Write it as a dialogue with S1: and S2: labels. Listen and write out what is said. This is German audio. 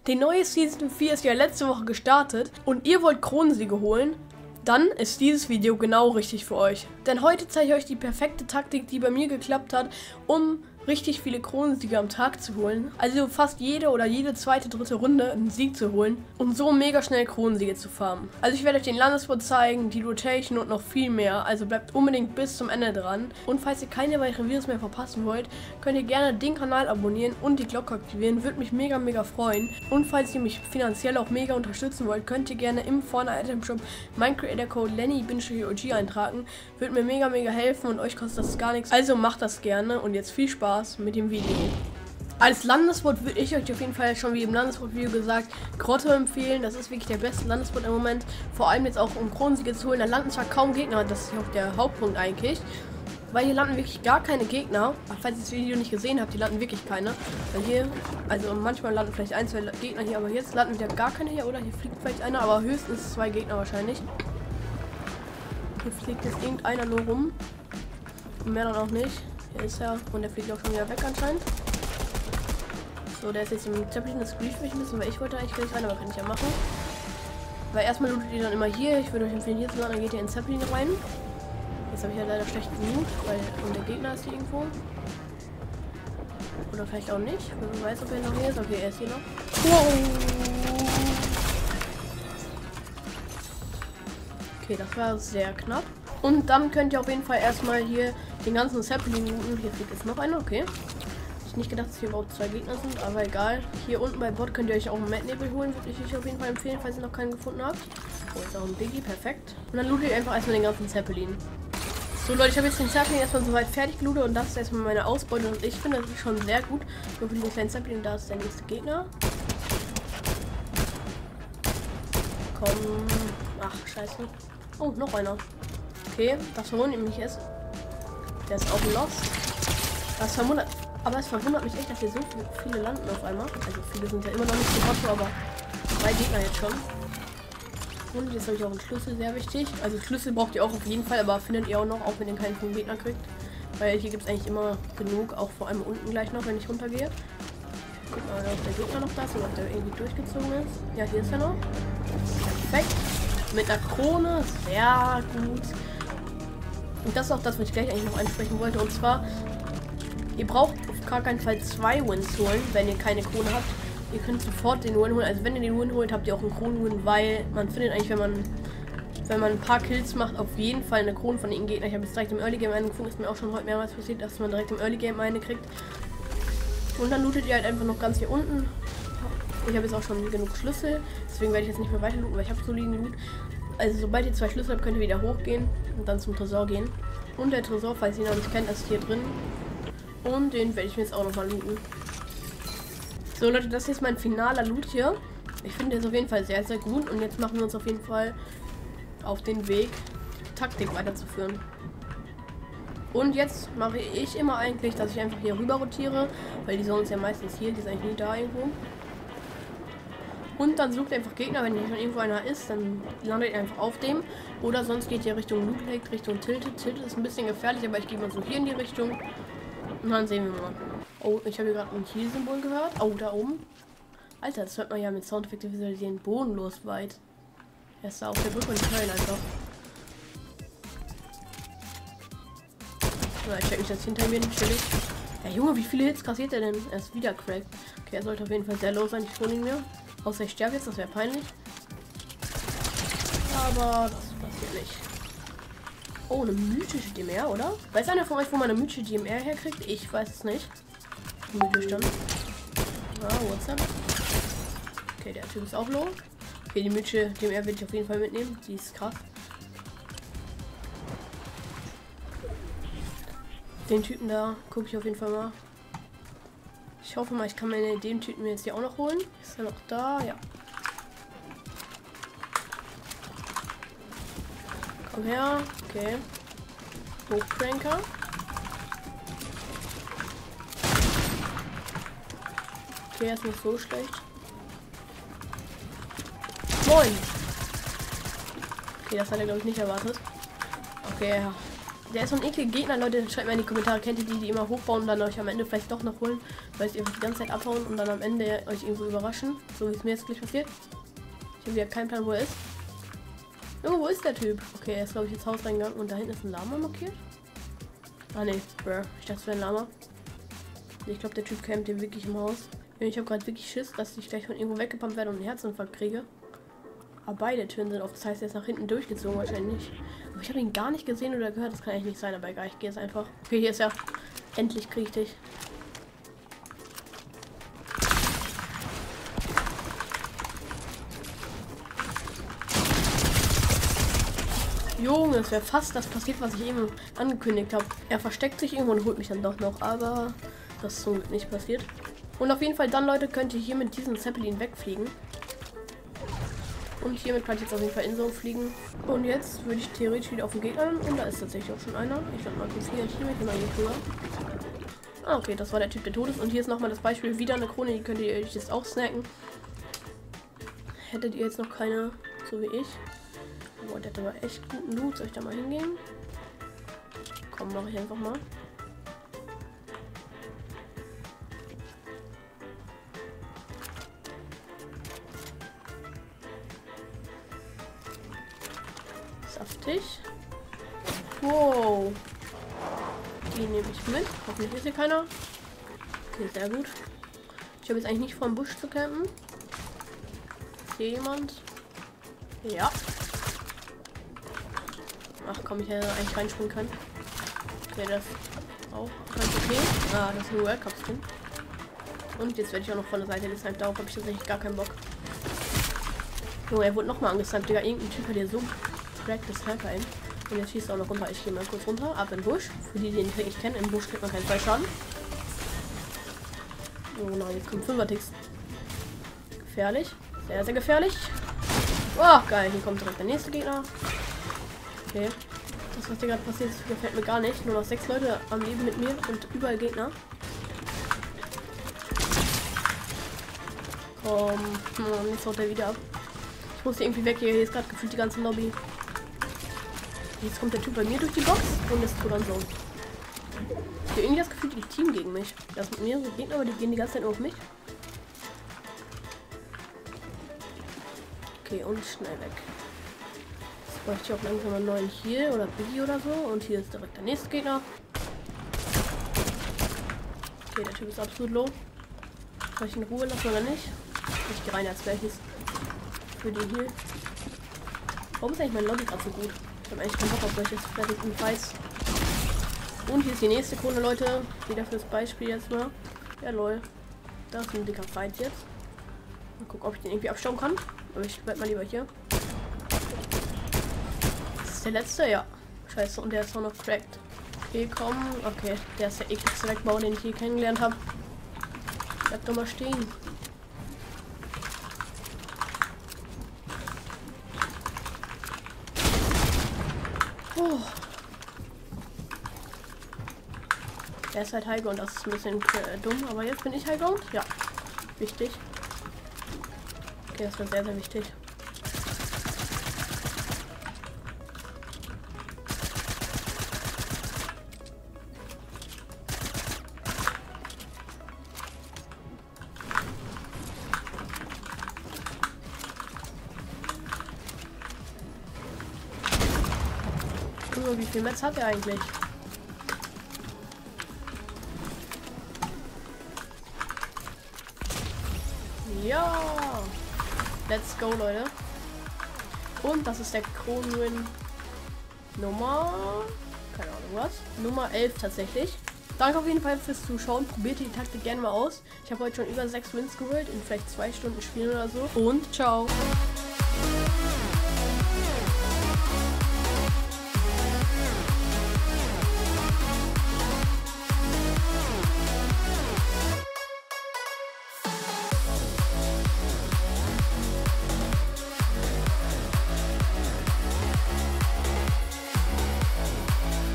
S1: Die neue Season 4 ist ja letzte Woche gestartet und ihr wollt Kronensiege holen, dann ist dieses Video genau richtig für euch. Denn heute zeige ich euch die perfekte Taktik, die bei mir geklappt hat, um richtig viele Kronensiege am Tag zu holen. Also fast jede oder jede zweite, dritte Runde einen Sieg zu holen und so mega schnell Kronensiege zu farmen. Also ich werde euch den Landespot zeigen, die Rotation und noch viel mehr. Also bleibt unbedingt bis zum Ende dran. Und falls ihr keine weiteren Videos mehr verpassen wollt, könnt ihr gerne den Kanal abonnieren und die Glocke aktivieren. Würde mich mega freuen. Und falls ihr mich finanziell auch mega unterstützen wollt, könnt ihr gerne im Fortnite Item Shop mein Creator Code Lenny-OG eintragen. Würde mir mega helfen und euch kostet das gar nichts. Also macht das gerne und jetzt viel Spaß mit dem Video. Als Landespot würde ich euch auf jeden Fall schon wie im Landespot-Video gesagt, Grotto empfehlen. Das ist wirklich der beste Landespot im Moment. Vor allem jetzt auch um Kronensiege zu holen. Da landen zwar kaum Gegner, das ist auch der Hauptpunkt eigentlich. Weil hier landen wirklich gar keine Gegner. Falls ihr das Video nicht gesehen habt, die landen wirklich keine. Weil hier, also manchmal landen vielleicht ein, zwei Gegner hier, aber jetzt landen wieder gar keine hier. Oder hier fliegt vielleicht einer, aber höchstens zwei Gegner wahrscheinlich. Hier fliegt jetzt irgendeiner nur rum. Mehr dann auch nicht. Hier ist er und der fliegt auch schon wieder weg anscheinend. So, der ist jetzt im Zeppelin, das grieft mich ein bisschen, weil ich wollte eigentlich gleich rein, aber kann ich ja machen. Weil erstmal lootet ihr dann immer hier. Ich würde euch empfehlen, hier zu landen, dann geht ihr in Zeppelin rein. Jetzt habe ich ja leider schlecht Loot, weil und der Gegner ist hier irgendwo. Oder vielleicht auch nicht. Wer weiß, ob er noch hier ist. Okay, er ist hier noch. Wow. Okay, das war sehr knapp. Und dann könnt ihr auf jeden Fall erstmal hier den ganzen Zeppelin looten. Hier fliegt jetzt noch einer, okay. Ich nicht gedacht, dass hier überhaupt zwei Gegner sind, aber egal. Hier unten bei Bot könnt ihr euch auch einen Mad-Nebel holen, würde ich euch auf jeden Fall empfehlen, falls ihr noch keinen gefunden habt. Oh, ist auch ein Biggie, perfekt. Und dann lootet ihr einfach erstmal den ganzen Zeppelin. So Leute, ich habe jetzt den Zeppelin erstmal soweit fertig gelootet und das ist erstmal meine Ausbeute und ich finde das ist schon sehr gut. Nur für den kleinen Zeppelin, da ist der nächste Gegner. Komm. Ach, scheiße. Oh, noch einer. Okay, das verwundert mich jetzt. Der ist auch lost. Das verwundert. Aber es verwundert mich echt, dass hier so viele landen auf einmal. Also viele sind ja immer noch nicht so Grotto, aber zwei Gegner jetzt schon. Und jetzt habe ich auch einen Schlüssel, sehr wichtig. Also Schlüssel braucht ihr auch auf jeden Fall, aber findet ihr auch noch, auch wenn ihr keinen vom Gegner kriegt. Weil hier gibt es eigentlich immer genug, auch vor allem unten gleich noch, wenn ich runtergehe. Guck mal, ob der Gegner noch da ist oder ob der irgendwie durchgezogen ist. Ja, hier ist er noch. Perfekt. Mit einer Krone, sehr gut. Und das ist auch das, was ich gleich eigentlich noch ansprechen wollte. Und zwar, ihr braucht auf gar keinen Fall 2 Wins holen, wenn ihr keine Krone habt. Ihr könnt sofort den Win holen. Also wenn ihr den Win holt, habt ihr auch einen Kronen-Win, weil man findet eigentlich, wenn man ein paar Kills macht, auf jeden Fall eine Krone von den Gegnern. Ich habe jetzt direkt im Early Game eine gefunden, ist mir auch schon heute mehrmals passiert, dass man direkt im Early Game eine kriegt. Und dann lootet ihr halt einfach noch ganz hier unten. Ich habe jetzt auch schon genug Schlüssel, deswegen werde ich jetzt nicht mehr weiter looten, weil ich habe soliden Loot. Also sobald ihr 2 Schlüssel habt, könnt ihr wieder hochgehen und dann zum Tresor gehen. Und der Tresor, falls ihr ihn noch nicht kennt, ist hier drin. Und den werde ich mir jetzt auch noch mal looten. So Leute, das ist jetzt mein finaler Loot hier. Ich finde den auf jeden Fall sehr gut. Und jetzt machen wir uns auf jeden Fall auf den Weg, die Taktik weiterzuführen. Und jetzt mache ich immer eigentlich, dass ich einfach hier rüber rotiere, weil die Sonne ist ja meistens hier, die ist eigentlich nie da irgendwo. Und dann sucht einfach Gegner, wenn hier schon irgendwo einer ist, dann landet ihr einfach auf dem. Oder sonst geht ihr Richtung Loot Lake, Richtung Tilted. Tilted ist ein bisschen gefährlich, aber ich gehe mal so hier in die Richtung. Und dann sehen wir mal. Oh, ich habe hier gerade ein Kiel-Symbol gehört. Oh, da oben. Alter, das hört man ja mit Soundeffekte visualisieren. Bodenlos weit. Er ist da auf der Brücke und ich höre ihn einfach. So, ich check mich jetzt hinter mir, chillig. Ja, Junge, wie viele Hits kassiert er denn? Er ist wieder cracked. Okay, er sollte auf jeden Fall sehr low sein. Ich hole ihn mir. Außer ich sterbe jetzt, das wäre peinlich. Aber das passiert nicht. Oh, eine mythische DMR, oder? Weiß einer von euch, wo man eine mythische DMR herkriegt? Ich weiß es nicht. Mythisch dann. Ah, WhatsApp. Okay, der Typ ist auch low. Okay, die mythische DMR will ich auf jeden Fall mitnehmen. Die ist krass. Den Typen da gucke ich auf jeden Fall mal. Ich hoffe mal, ich kann mir den Typen jetzt hier auch noch holen. Ist er noch da? Ja. Komm her. Okay. Hochpranker. Okay, er ist nicht so schlecht. Moin. Okay, das hat er glaube ich nicht erwartet. Okay, der ist so ein ekliger Gegner, Leute. Schreibt mal in die Kommentare, kennt ihr die immer hochbauen und dann euch am Ende vielleicht doch noch holen. Weil ihr die ganze Zeit abhauen und dann am Ende euch irgendwo überraschen. So wie es mir jetzt gleich passiert. Ich habe wieder keinen Plan, wo er ist. Junge, wo ist der Typ? Okay, er ist, glaube ich, ins Haus reingegangen und da hinten ist ein Lama markiert. Ah, ne, bruh. Ich dachte, es wäre ein Lama. Ich glaube, der Typ campt hier wirklich im Haus. Ich habe gerade wirklich Schiss, dass ich gleich von irgendwo weggepumpt werde und einen Herzinfarkt kriege. Aber beide Türen sind offen. Das heißt, er ist nach hinten durchgezogen wahrscheinlich. Aber ich habe ihn gar nicht gesehen oder gehört. Das kann eigentlich nicht sein, aber egal. Ich gehe jetzt einfach. Okay, hier ist er. Endlich kriege ich dich. Junge, es wäre fast das passiert, was ich eben angekündigt habe. Er versteckt sich irgendwo und holt mich dann doch noch, aber das ist zum Glück nicht passiert. Und auf jeden Fall dann, Leute, könnt ihr hier mit diesem Zeppelin wegfliegen. Und hiermit kann ich jetzt auf jeden Fall in so fliegen. Und jetzt würde ich theoretisch wieder auf den Gegner. Und da ist tatsächlich auch schon einer. Ich glaube mal kurz hier mit einer Gegner. Ah, okay, das war der Typ, der tot ist. Und hier ist nochmal das Beispiel. Wieder eine Krone, die könnt ihr euch jetzt auch snacken. Hättet ihr jetzt noch keine, so wie ich. Boah, der hat aber echt guten Loot. Soll ich da mal hingehen? Komm, mache ich einfach mal. Saftig. Wow. Die nehme ich mit. Hoffentlich ist hier keiner. Okay, sehr gut. Ich habe jetzt eigentlich nicht vor, im Busch zu campen. Ist hier jemand? Ja. Ach komm, ich hätte eigentlich reinspringen können. Okay, das ist auch ganz okay. Ah, das ist ein World Cup Skin. Und jetzt werde ich auch noch von der Seite gesniped. Darauf habe ich tatsächlich gar keinen Bock. Junge, er wurde nochmal angesniped, Digga. Irgendein Typ hat hier so cracked das Sniper ein. Und jetzt schießt er auch noch runter. Ich gehe mal kurz runter. Ab in den Busch. Für die, die ihn nicht wirklich kennen, im Busch kriegt man keinen Fallschaden. Oh nein, jetzt kommt 5er-Ticks. Gefährlich. Sehr, sehr gefährlich. Oh, geil. Hier kommt direkt der nächste Gegner. Okay. Das, was hier gerade passiert ist, gefällt mir gar nicht. Nur noch 6 Leute am Leben mit mir und überall Gegner. Komm. Jetzt haut er wieder ab. Ich muss hier irgendwie weg. Hier ist gerade gefühlt die ganze Lobby. Jetzt kommt der Typ bei mir durch die Box und ist tot an so. Ich habe irgendwie das Gefühl, die Team gegen mich. Das mit mir so Gegner, aber die gehen die ganze Zeit nur auf mich. Okay, und schnell weg. Jetzt bräuchte ich auch langsam einen neuen hier oder Biggie oder so. Und hier ist direkt der nächste Gegner. Okay, der Typ ist absolut low. Soll ich in Ruhe lassen oder nicht? Ich gehe rein als welches. Für den hier. Warum ist eigentlich mein Lobby gerade so gut? Ich habe eigentlich keinen Bock auf solches fertigen Fights. Und hier ist die nächste Krone, Leute. Wieder fürs Beispiel jetzt mal. Ja, lol. Das ist ein dicker Fight jetzt. Mal gucken, ob ich den irgendwie abstauben kann. Aber ich bleib mal lieber hier. Das ist der letzte, ja. Scheiße, und der ist auch noch cracked. Okay, komm. Okay, der ist der ekligste Wegbau, den ich je kennengelernt habe. Bleib doch mal stehen. Oh. Er ist halt Highground, das ist ein bisschen dumm, aber jetzt bin ich Highground. Ja, wichtig. Okay, das war sehr, sehr wichtig. Wie viel Metz hat er eigentlich? Ja! Let's go, Leute. Und das ist der Kronwin Nummer... keine Ahnung was. Nummer 11 tatsächlich. Danke auf jeden Fall fürs Zuschauen. Probiert die Taktik gerne mal aus. Ich habe heute schon über 6 Wins geholt. In vielleicht 2 Stunden Spielen oder so. Und ciao!